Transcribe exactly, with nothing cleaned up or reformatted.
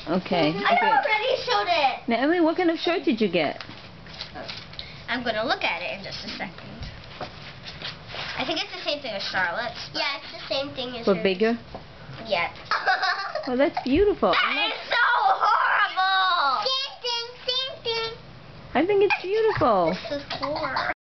Okay. I okay. already showed it. Now, Emily, what kind of shirt did you get? I'm going to look at it in just a second. I think it's the same thing as Charlotte's. Yeah, it's the same thing as But hers. bigger? Yeah. Well, that's beautiful. That is so horrible! I think it's beautiful. This is horrible.